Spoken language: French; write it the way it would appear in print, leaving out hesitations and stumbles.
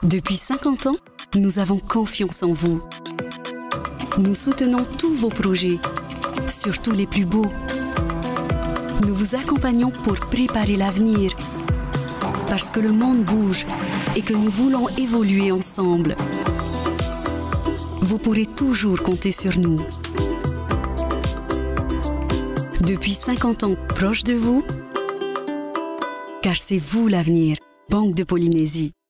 Depuis 50 ans, nous avons confiance en vous. Nous soutenons tous vos projets, surtout les plus beaux. Nous vous accompagnons pour préparer l'avenir, parce que le monde bouge et que nous voulons évoluer ensemble. Vous pourrez toujours compter sur nous. Depuis 50 ans, proche de vous, car c'est vous l'avenir. Banque de Polynésie.